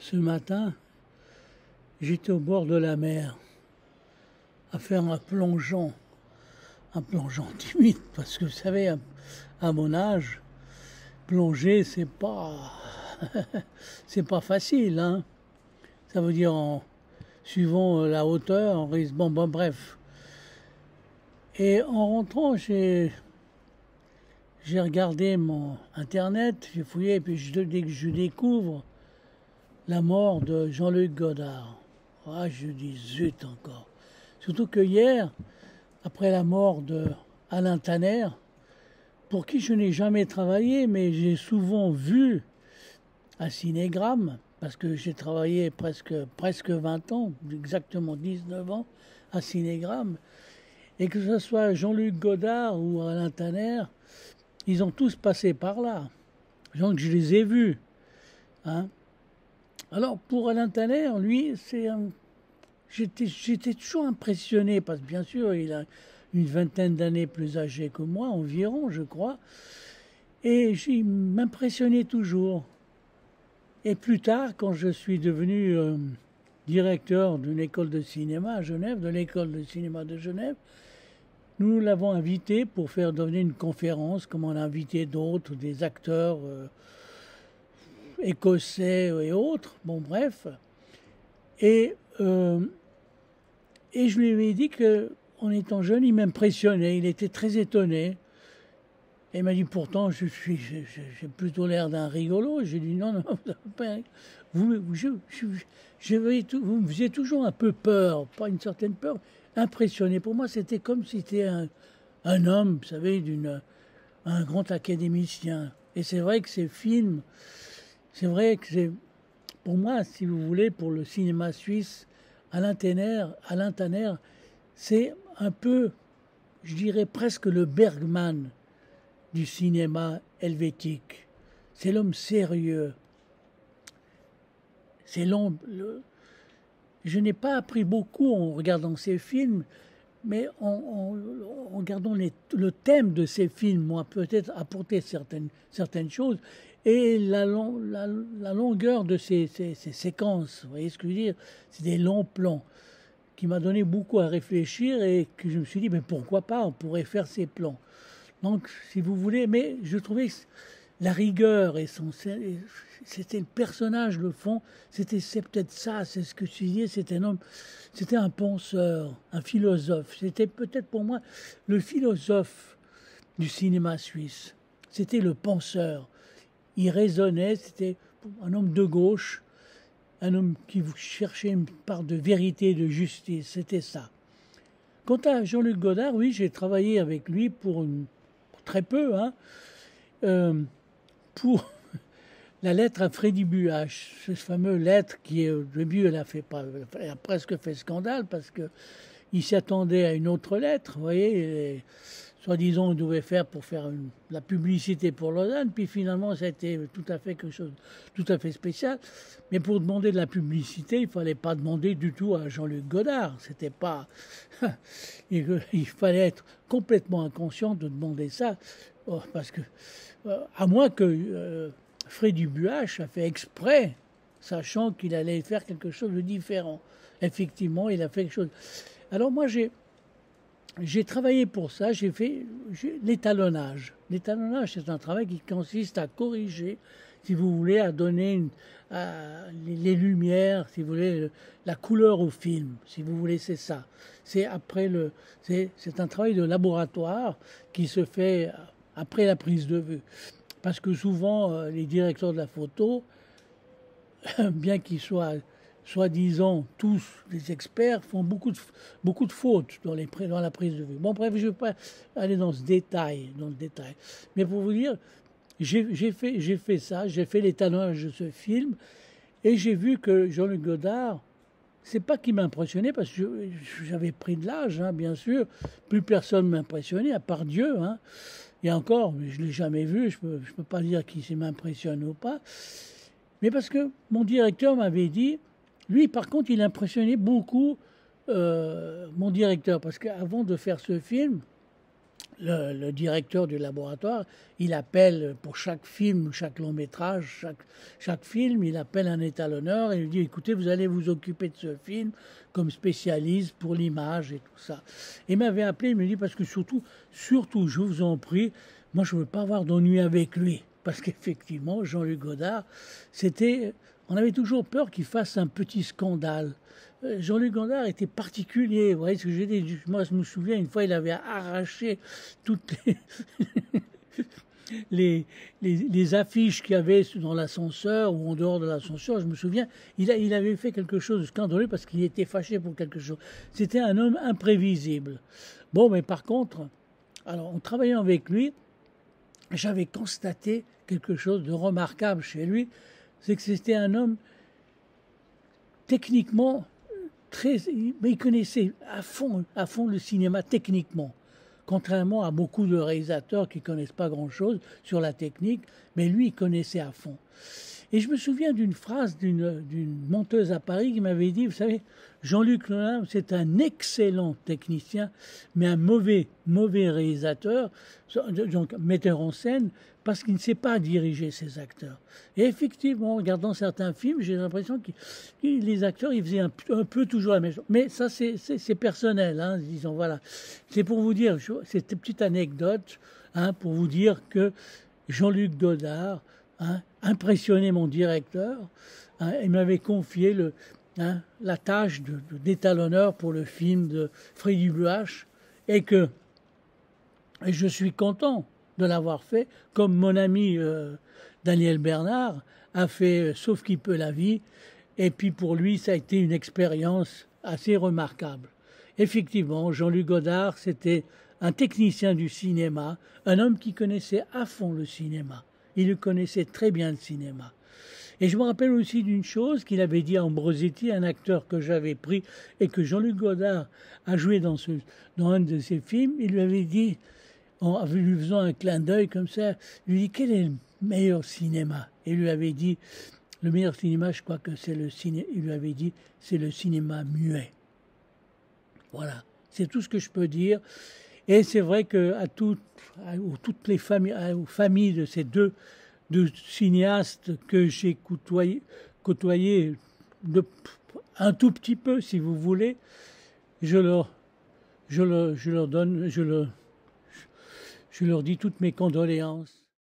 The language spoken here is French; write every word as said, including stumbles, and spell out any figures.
Ce matin, j'étais au bord de la mer à faire un plongeon, un plongeon timide, parce que vous savez, à, à mon âge, plonger, c'est pas, c'est pas facile, hein. Ça veut dire en suivant la hauteur, en risque. Bon, bon, bref. Et en rentrant, j'ai j'ai regardé mon internet, j'ai fouillé, et puis je, dès que je découvre la mort de Jean-Luc Godard. Ah, je dis zut encore. Surtout que hier, après la mort de Alain Tanner, pour qui je n'ai jamais travaillé, mais j'ai souvent vu à Cinégramme, parce que j'ai travaillé presque, presque vingt ans, exactement dix-neuf ans, à Cinégramme, et que ce soit Jean-Luc Godard ou Alain Tanner, ils ont tous passé par là. Donc je les ai vus. Hein. Alors pour Alain Tanner, lui, c'est un... j'étais, j'étais toujours impressionné, parce que bien sûr, il a une vingtaine d'années plus âgé que moi, environ, je crois, et il m'impressionnait toujours. Et plus tard, quand je suis devenu euh, directeur d'une école de cinéma à Genève, de l'école de cinéma de Genève, nous l'avons invité pour faire donner une conférence, comme on a invité d'autres, des acteurs euh, écossais et autres, bon bref. Et, euh, et je lui ai dit qu'en étant jeune, il m'impressionnait, il était très étonné. Et il m'a dit, pourtant, je suis, j'ai plutôt l'air d'un rigolo. J'ai dit, non, non, vous, je, je, je, vous me faisiez toujours un peu peur, pas une certaine peur, impressionné. Pour moi, c'était comme si c'était un, un homme, vous savez, d'une, un grand académicien. Et c'est vrai que ces films, c'est vrai que c'est, pour moi, si vous voulez, pour le cinéma suisse, Alain Tanner, Alain Tanner, c'est un peu, je dirais presque le Bergman du cinéma helvétique. C'est l'homme sérieux. C'est l'homme... Le... Je n'ai pas appris beaucoup en regardant ces films, mais en, en, en regardant les, le thème de ces films m'a peut-être apporté certaines, certaines choses. Et la, long, la, la longueur de ces, ces, ces séquences, vous voyez ce que je veux dire? C'est des longs plans qui m'a donné beaucoup à réfléchir et que je me suis dit, mais pourquoi pas, on pourrait faire ces plans. Donc, si vous voulez, mais je trouvais que la rigueur et son, c'était le personnage, le fond, c'était c'est peut-être ça, c'est ce que tu disais, c'était un homme, c'était un penseur, un philosophe. C'était peut-être pour moi le philosophe du cinéma suisse. C'était le penseur. Il raisonnait, c'était un homme de gauche, un homme qui cherchait une part de vérité et de justice. C'était ça. Quant à Jean-Luc Godard, oui, j'ai travaillé avec lui pour une très peu, hein, euh, pour la lettre à Freddy Buach, ce fameux lettre qui, au début, elle a, fait pas, elle a presque fait scandale parce qu'il s'attendait à une autre lettre, vous voyez, soi-disant on devait faire pour faire une, la publicité pour Lausanne, puis finalement ça a été tout à fait quelque chose de tout à fait spécial. Mais pour demander de la publicité, il ne fallait pas demander du tout à Jean-Luc Godard. C'était pas, il fallait être complètement inconscient de demander ça, parce que à moins que euh, Freddy Buach a fait exprès, sachant qu'il allait faire quelque chose de différent. Effectivement, il a fait quelque chose. Alors moi j'ai J'ai travaillé pour ça, j'ai fait l'étalonnage. L'étalonnage, c'est un travail qui consiste à corriger, si vous voulez, à donner une, à, les, les lumières, si vous voulez, la couleur au film, si vous voulez, c'est ça. C'est après le, c'est, c'est un travail de laboratoire qui se fait après la prise de vue. Parce que souvent, les directeurs de la photo, bien qu'ils soient soi-disant tous les experts, font beaucoup de, beaucoup de fautes dans, les, dans la prise de vue. Bon, bref, je ne vais pas aller dans ce détail, dans le détail. Mais pour vous dire, j'ai, j'ai, fait, j'ai fait ça, j'ai fait l'étalonnage de ce film, et j'ai vu que Jean-Luc Godard, c'est pas qu'il m'impressionnait, parce que je, j'avais pris de l'âge, hein, bien sûr, plus personne m'impressionnait, à part Dieu, hein. Et encore, je ne l'ai jamais vu, je ne peux, je peux pas dire qu'il m'impressionne ou pas, mais parce que mon directeur m'avait dit, lui, par contre, il impressionnait beaucoup euh, mon directeur. Parce qu'avant de faire ce film, le, le directeur du laboratoire, il appelle pour chaque film, chaque long métrage, chaque, chaque film, il appelle un étalonneur et il lui dit écoutez, vous allez vous occuper de ce film comme spécialiste pour l'image et tout ça. Il m'avait appelé, il me dit parce que surtout, surtout, je vous en prie, moi je ne veux pas avoir d'ennui avec lui. Parce qu'effectivement, Jean-Luc Godard, c'était, on avait toujours peur qu'il fasse un petit scandale. Jean-Luc Godard était particulier, vous voyez ce que j'ai dit. Moi, je me souviens, une fois, il avait arraché toutes les, les, les, les affiches qu'il y avait dans l'ascenseur ou en dehors de l'ascenseur. Je me souviens, il, a, il avait fait quelque chose de scandaleux parce qu'il était fâché pour quelque chose. C'était un homme imprévisible. Bon, mais par contre, alors, en travaillant avec lui, j'avais constaté quelque chose de remarquable chez lui, c'est que c'était un homme techniquement très, mais il connaissait à fond, à fond le cinéma techniquement, contrairement à beaucoup de réalisateurs qui connaissent pas grand-chose sur la technique, mais lui il connaissait à fond. Et je me souviens d'une phrase d'une d'une monteuse à Paris qui m'avait dit, vous savez, Jean-Luc Godard, c'est un excellent technicien, mais un mauvais, mauvais réalisateur, donc metteur en scène, parce qu'il ne sait pas diriger ses acteurs. Et effectivement, en regardant certains films, j'ai l'impression que les acteurs, ils faisaient un, un peu toujours la même chose. Mais ça, c'est personnel, hein, disons, voilà. C'est pour vous dire, c'est une petite anecdote, hein, pour vous dire que Jean-Luc Godard, hein, impressionnait mon directeur, hein, il m'avait confié le, hein, la tâche d'étalonneur pour le film de Freddy Buach, et que et je suis content de l'avoir fait, comme mon ami euh, Daniel Bernard a fait euh, Sauf qui peut la vie, et puis pour lui ça a été une expérience assez remarquable. Effectivement, Jean-Luc Godard, c'était un technicien du cinéma, un homme qui connaissait à fond le cinéma. Il connaissait très bien le cinéma. Et je me rappelle aussi d'une chose qu'il avait dit à Ambrosetti, un acteur que j'avais pris et que Jean-Luc Godard a joué dans, ce, dans un de ses films. Il lui avait dit, en lui faisant un clin d'œil comme ça, il lui dit quel est le meilleur cinéma? Et il lui avait dit, le meilleur cinéma, je crois que c'est le cinéma, il lui avait dit, c'est le cinéma muet. Voilà, c'est tout ce que je peux dire. Et c'est vrai que à, tout, à toutes les familles, aux familles de ces deux, deux cinéastes que j'ai côtoyés, côtoyé de, un tout petit peu, si vous voulez, je leur, je leur, je leur donne, je leur, je leur dis toutes mes condoléances.